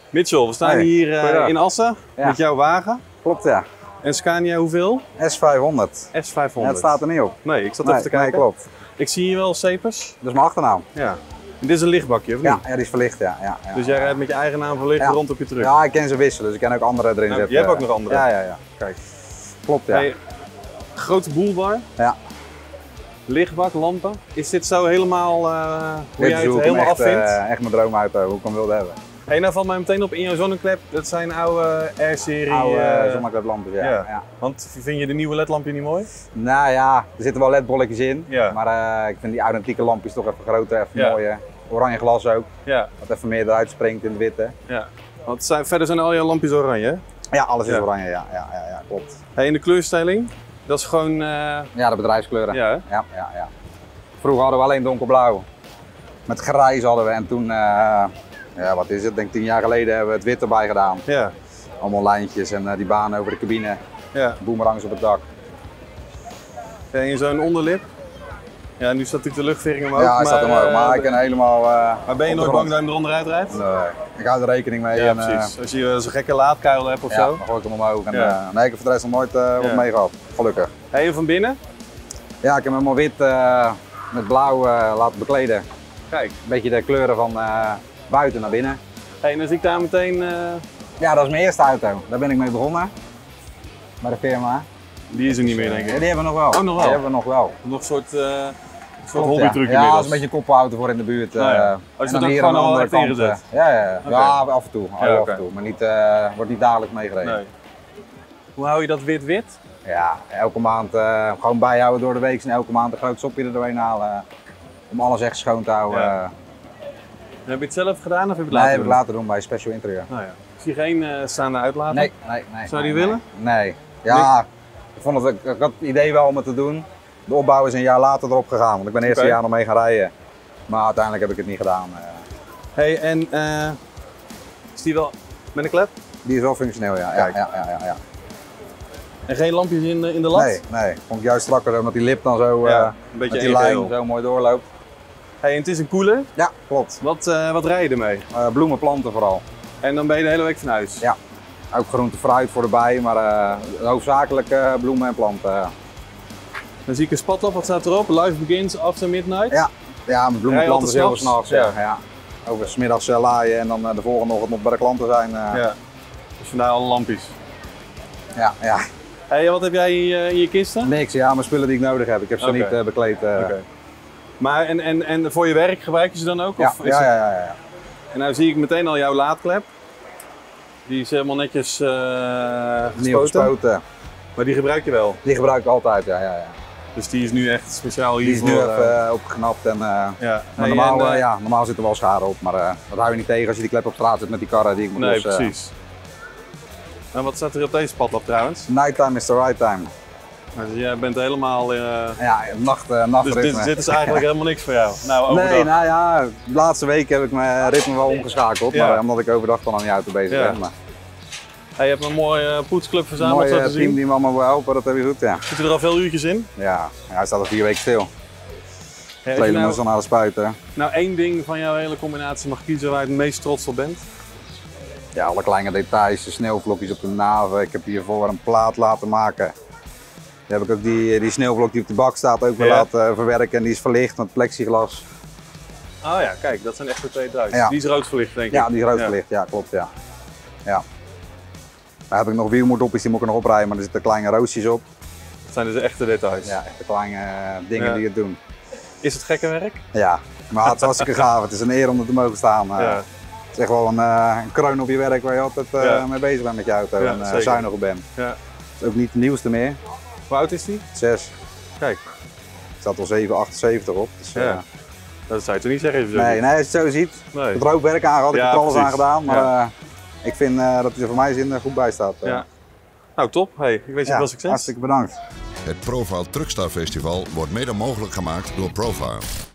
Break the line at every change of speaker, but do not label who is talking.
Mitchell, we staan hier in Assen met jouw wagen.
Klopt, ja.
En Scania hoeveel?
S500.
S500.
Ja, het staat er niet op.
Nee, ik zat even te kijken.
Nee, klopt.
Ik zie hier wel Cepers.
Dat is mijn achternaam.
Ja. En dit is een lichtbakje, of niet?
Ja, die is verlicht, ja.
Dus jij rijdt met je eigen naam verlicht rond op je truck?
Ja, ik ken ze wisselen, dus ik kan ook andere erin zetten.
Je hebt ook nog andere?
Ja.
Kijk.
Klopt, ja.
Hey, grote boelbar.
Ja.
Lichtbak, lampen. Is dit zo helemaal hoe jij het
hoe
helemaal
echt,
afvindt?
echt mijn droomauto, hoe ik hem wilde hebben.
Hey, nou valt mij meteen op in jouw zonneklep, dat zijn oude R-serie.
Oude zonnekleplampjes, ja.
Want vind je de nieuwe ledlampje niet mooi?
Nou ja, er zitten wel ledbolletjes in,
Ja.
maar ik vind die authentieke lampjes toch even groter, even mooier. Oranje glas ook, wat even meer eruit springt in het witte.
Ja. Want verder zijn al je lampjes oranje, hè?
Ja, alles is oranje, ja, klopt.
Hey, en de kleurstelling? Dat is gewoon...
Ja, de bedrijfskleuren.
Ja, hè?
Ja. Vroeger hadden we alleen donkerblauw. Met grijs hadden we en toen, ja, wat is het, denk 10 jaar geleden hebben we het wit erbij gedaan.
Ja.
Allemaal lijntjes en die banen over de cabine.
Ja.
Boomerangs op het dak.
Ja, en zo'n onderlip. Ja, nu staat natuurlijk de luchtvering omhoog.
Ja, hij staat omhoog, maar ik kan helemaal...
maar ben je nooit bang dat je hem eronder uitrijdt?
Nee, ik hou er rekening mee.
Ja,
en,
precies. Als je zo'n gekke laadkuil hebt of zo.
Dan gooi ik hem omhoog. En, nee, ik heb voor de rest nog nooit wat mee gehad, gelukkig.
Hey, en van binnen?
Ja, ik heb hem helemaal wit met blauw laten bekleden.
Kijk.
Een beetje de kleuren van buiten naar binnen.
Hey, en dan zie ik daar meteen...
Ja, dat is mijn eerste auto. Daar ben ik mee begonnen. Bij de firma.
Die is er niet meer, denk ik.
Die hebben we nog wel.
Oh, nog wel?
Die hebben we nog wel.
Nog een soort hobbytruc
Ja, dat is een beetje een koppenauto voor in de buurt.
Oh, ja.
En dan hier aan de andere kant. Ja, af en toe.
Ja,
af en toe. Maar niet, wordt niet dagelijks meegereden.
Nee. Hoe hou je dat wit-wit?
Ja, elke maand gewoon bijhouden door de week en elke maand een groot sopje er doorheen halen. Om alles echt schoon te houden.
Ja. Heb je het zelf gedaan of heb je het
Nee,
laten
heb ik laten doen bij Special Interieur.
Nou ja. Ik zie geen staande uitlaten.
Nee.
Zou je die willen?
Nee. Ja, ik had het idee wel om het te doen. De opbouw is een jaar later erop gegaan, want ik ben eerst een jaar nog mee gaan rijden. Maar uiteindelijk heb ik het niet gedaan.
Hey, en is die wel met een klep?
Die is wel functioneel, ja. Ja.
En geen lampjes in de lat?
Nee. Vond ik juist strakker omdat die lip dan zo
een beetje
met die lijn zo mooi doorloopt.
Hey, en het is een cooler?
Ja, klopt.
Wat rij je ermee?
Bloemen, planten vooral.
En dan ben je de hele week van huis?
Ja. Ook groente, fruit voor erbij, maar hoofdzakelijk bloemen en planten.
Dan zie ik een spot op, wat staat erop? Life begins after midnight?
Ja, met bloemen en planten heel s'nachts. Ja. Over 's middags laaien en dan de volgende ochtend nog bij de klanten zijn.
Ja. Dus vandaar alle lampjes?
Ja.
Hey, wat heb jij in je kisten?
Niks, ja, mijn spullen die ik nodig heb. Ik heb ze niet bekleed.
Maar en voor je werk gebruik je ze dan ook?
Ja,
of is
ja.
En nou zie ik meteen al jouw laadklep. Die is helemaal netjes
gespoten.
Maar die gebruik je wel?
Die gebruik ik altijd, ja.
Dus die is nu echt speciaal hiervoor?
Die is nu even opgeknapt. Maar normaal zit er wel schade op, maar dat hou je niet tegen als je die klep op straat zet met die karren die ik moet
lossen. Nee, precies. En wat staat er op deze padlap trouwens?
Nighttime is the right time.
Dus jij bent helemaal...
Ja, nachtritme.
Dus dit is eigenlijk helemaal niks voor jou? Nou, overdag.
Nee, nou ja, de laatste week heb ik mijn ritme wel omgeschakeld, maar omdat ik overdag dan aan die auto bezig ben. Maar...
Hey, je hebt een mooie poetsclub verzameld,
zo te zien. Team die me allemaal wil helpen, dat heb je goed, ja.
Zitten er al veel uurtjes in?
Ja, hij staat al 4 weken stil. Kleden moest dan naar de spuiten.
Nou, één ding van jouw hele combinatie mag kiezen waar je het meest trots op bent?
Ja, alle kleine details, de sneeuwvlokjes op de naven. Ik heb hiervoor een plaat laten maken. Dan heb ik ook die sneeuwvlok die op de bak staat ook weer laten verwerken en die is verlicht met plexiglas.
Oh ja, kijk, dat zijn echt de 2000.
Ja.
Die is rood verlicht, denk ik.
Ja, die is rood verlicht, ja, klopt, ja. Daar heb ik nog wielmoerdopjes, die moet ik nog oprijden, maar er zitten kleine roosjes op.
Dat zijn dus echte details?
Ja, echte kleine dingen die het doen.
Is het gekke werk?
Ja, maar het is hartstikke gaaf. Het is een eer om er te mogen staan. Het is echt wel een kroon op je werk waar je altijd mee bezig bent met je auto en zuinig op bent.
Ja.
Het is ook niet de nieuwste meer.
Hoe oud is die?
6.
Kijk.
Er staat al 778 op. Dus,
dat zou je toch niet zeggen? Als je
nee, als je het zo ziet. Het rookwerk aangehad, ik heb er alles aan gedaan. Maar ik vind dat hij er voor mij zin goed bij staat.
Nou top, hey, ik wens je veel succes.
Hartstikke bedankt.
Het Profile Truckstar Festival wordt mede mogelijk gemaakt door Profile.